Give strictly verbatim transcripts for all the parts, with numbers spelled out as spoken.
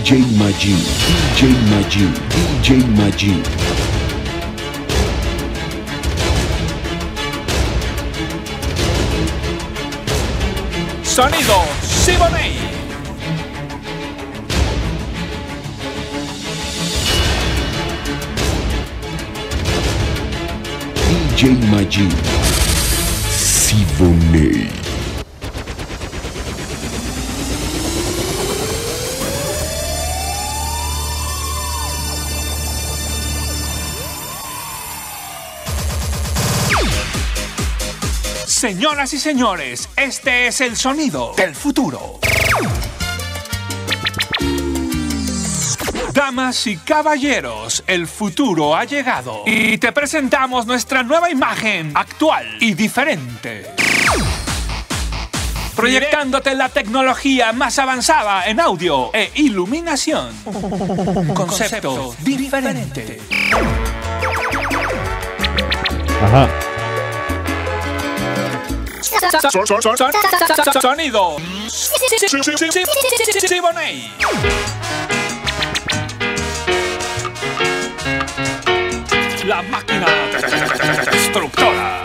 D J Maggi, D J Maggi, D J Maggi. Sonido Siboney. D J Maggi, Siboney. Señoras y señores, este es el sonido del futuro. Damas y caballeros, el futuro ha llegado y te presentamos nuestra nueva imagen actual y diferente. Proyectándote la tecnología más avanzada en audio e iluminación. Un concepto diferente. Ajá. Sonido Siboney. La máquina destructora.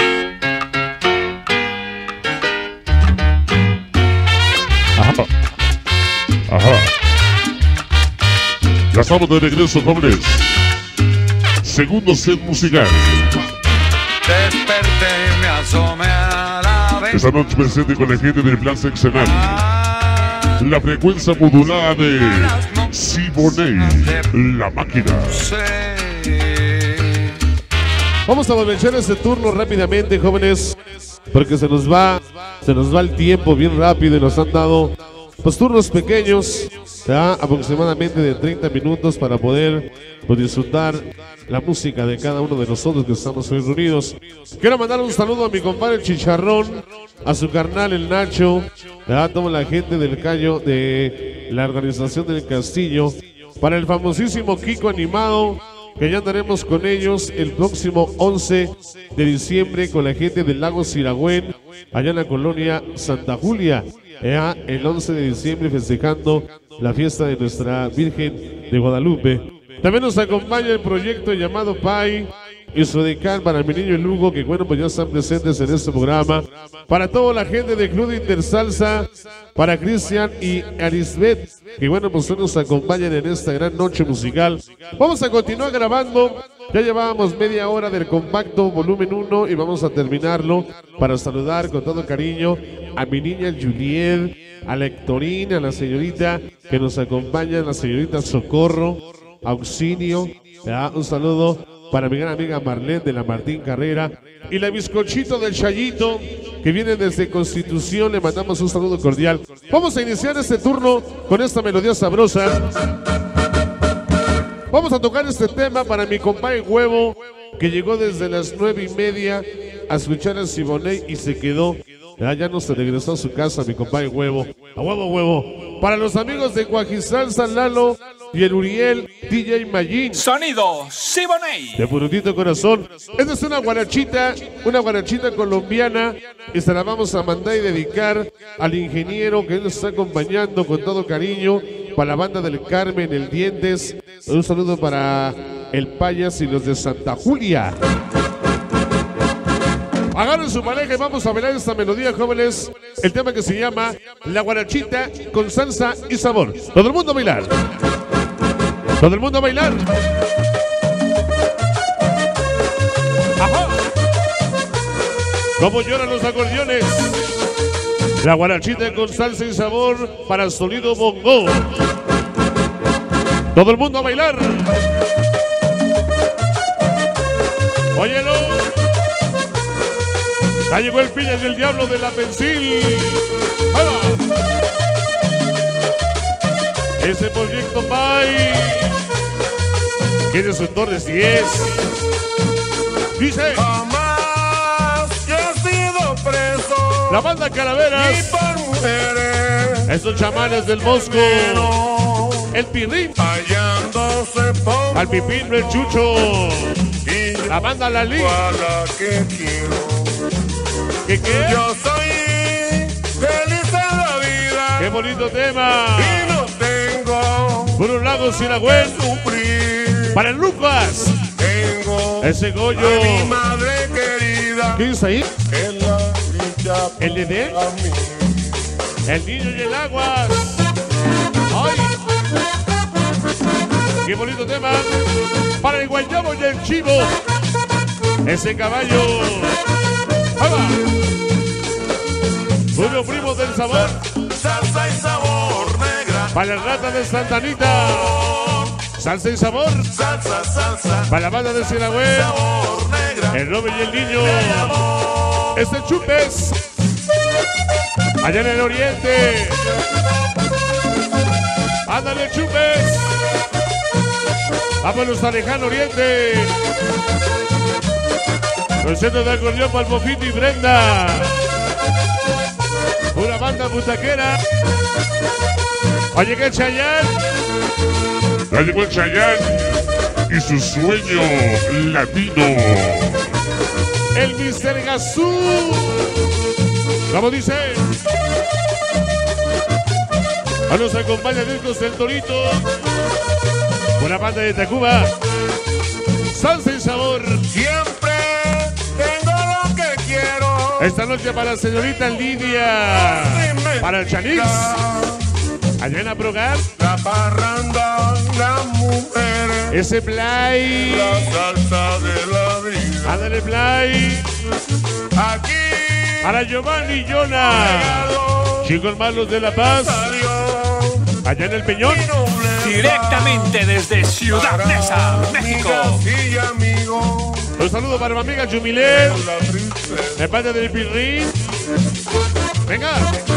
Ajá. Ajá. Ya estamos de regreso, jóvenes. Segundo set musical. Desperté, me asomé a la vez. Esta noche presente con la gente del plan seccional. La frecuencia modulada de Siboney, la máquina. Vamos a aprovechar este turno rápidamente, jóvenes, porque se nos va, se nos va el tiempo bien rápido y nos han dado pues turnos pequeños, ¿ya? Aproximadamente de treinta minutos para poder pues, disfrutar la música de cada uno de nosotros que estamos hoy reunidos. Quiero mandar un saludo a mi compadre Chicharrón, a su carnal el Nacho, a toda la gente del Cayo de la organización del Castillo, para el famosísimo Kiko Animado, que ya andaremos con ellos el próximo once de diciembre con la gente del Lago Siragüen, allá en la colonia Santa Julia, ya el once de diciembre festejando la fiesta de nuestra Virgen de Guadalupe. También nos acompaña el proyecto llamado P A I y su decán para mi niño Lugo, que bueno, pues ya están presentes en este programa. Para toda la gente de Club Intersalsa, para Cristian y Arisbet, que bueno, pues nos acompañan en esta gran noche musical. Vamos a continuar grabando. Ya llevábamos media hora del compacto volumen uno y vamos a terminarlo para saludar con todo cariño a mi niña Juliet, a la Hectorina, a la señorita que nos acompaña, la señorita Socorro, Auxilio, ¿ya? Un saludo para mi gran amiga Marlene de la Martín Carrera y la bizcochito del Chayito que viene desde Constitución. Le mandamos un saludo cordial. Vamos a iniciar este turno con esta melodía sabrosa. Vamos a tocar este tema para mi compadre Huevo, que llegó desde las nueve y media a escuchar a Siboney y se quedó. Ya, ya no se regresó a su casa, mi compadre Huevo. A huevo, huevo. Para los amigos de Guajizal, San Lalo y el Uriel, D J Maggi. Sonido Siboney. De purutito corazón. Esta es una guarachita, una guarachita colombiana. Y se la vamos a mandar y dedicar al ingeniero que nos está acompañando con todo cariño. Para la banda del Carmen, el Dientes. Un saludo para el Payas y los de Santa Julia. Agarren su pareja y vamos a bailar esta melodía, jóvenes. El tema que se llama La Guarachita con salsa y sabor. Todo el mundo a bailar. Todo el mundo a bailar. Ajá. Como lloran los acordeones. La guarachita con salsa y sabor para sonido bongo. Todo el mundo a bailar. Óyelo. Ya llegó el Piñas del Diablo de la Pensil. Ese proyecto P A I tiene su Torres diez. Dice: Jamás yo he sido preso. La banda Calaveras. Ni por mujeres. Esos chamanes del Mosco. El Pirrín. Hallándose por Al Pipín, el Chucho. y La banda La Liga. a la que quiero. ¿Qué qué? Yo soy feliz en la vida. ¡Qué bonito tema! Y no tengo Puro Lago Sinagüen. sufrir. Para el Lucas. Tengo Ese Goyo. a mi madre querida. ¿Qué dice ahí? En la dicha ¿El Dedé? a mí. El niño y el Aguas. ¡Ay! ¡Qué bonito tema! Para el Guayabo y el Chivo. Ese caballo. ¡Ahí va! Puro primo del sabor. Salsa y sabor negra. Para la rata de Santa Anita. Salsa y sabor. Salsa, salsa. Para la banda de Sinagüen. Sabor negra. El Robe y el niño. Este Chupes. Allá en el oriente. Ándale, Chupes. Vámonos a lejano oriente. Concierto de acordeón para el Mofito y Brenda. Una banda butaquera. Oye, que Chayanne. Ya llegó el Chayanne y su sueño latino. El mister Gazú. ¿Cómo dice? A nos acompaña Discos del Torito. Una banda de Tacuba. Salsa y sabor. Siempre tengo lo que quiero. Esta noche para la señorita Lidia. Para el Chanix. Allá en la Progar. La parranda, las mujeres. Ese Play. La salsa de la vida. Ándale, Play. Aquí. Para Giovanni y Jonah. Chicos malos de La Paz. Allá en el Peñón. Directamente desde Ciudad Neza, México. Y amigos. Un saludo para mi amiga Jumilet. La princesa. De parte del Pirrín. Venga.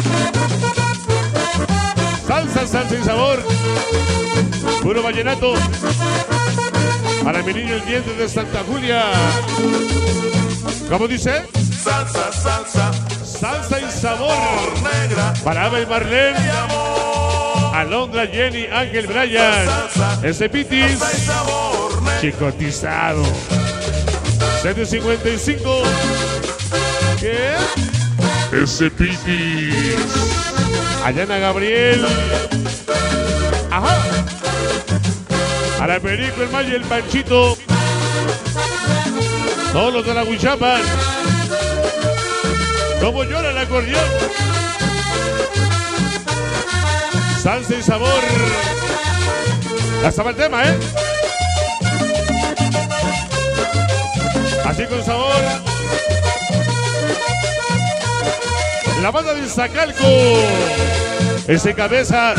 Salsa, salsa y sabor. Puro vallenato. Para mi niño el diente de Santa Julia. ¿Cómo dice? Salsa, salsa. Salsa y sabor. Negra. Para Ava y Marlene. Alondra, Jenny, Ángel, Brian. Ese Pitis. Sabor negra. Chicotizado. setecientos cincuenta y cinco. ¿Qué? Ese Pitis. Ayana Gabriel. Ajá. A la Perico, el Mayo y el Panchito. Todos los de la Huichapan. Como llora el acordeón. Salsa y sabor. Ya estaba el tema, ¿eh? Así con sabor. La banda de Zacalco. Ese Cabezas.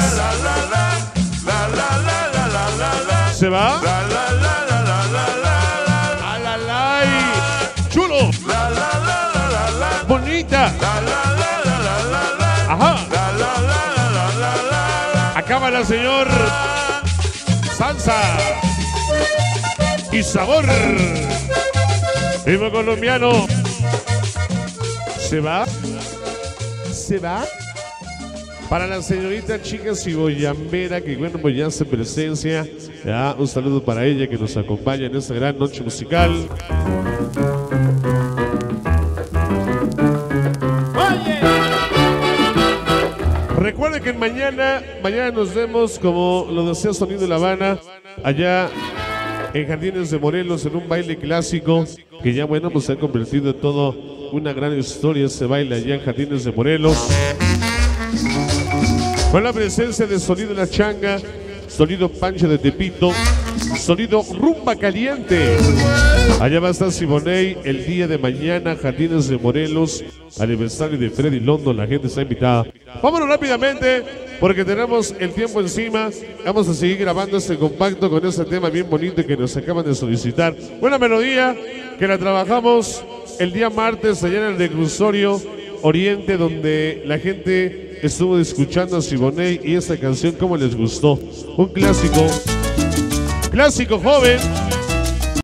Se va. Alalay. Chulo. Bonita. Ajá. Acaba la señor. Salsa. Y sabor. Vivo colombiano. Se va. Se va. Para la señorita chica Cibollambera, que bueno, pues ya hace presencia. Ya, un saludo para ella que nos acompaña en esta gran noche musical. Recuerde que mañana, mañana nos vemos, como lo desea Sonido La Habana, allá en Jardines de Morelos, en un baile clásico que ya, bueno, pues se ha convertido en todo una gran historia. Se baila allá en Jardines de Morelos. Con la presencia de Sonido La Changa, Sonido Pancho de Tepito, Sonido Rumba Caliente. Allá va a estar Siboney el día de mañana, Jardines de Morelos, aniversario de Freddy Londo. La gente está invitada. Vámonos rápidamente porque tenemos el tiempo encima. Vamos a seguir grabando este compacto con este tema bien bonito que nos acaban de solicitar. Buena melodía que la trabajamos el día martes allá en el reclusorio Oriente, donde la gente estuvo escuchando a Siboney y esa canción como les gustó. Un clásico, clásico joven.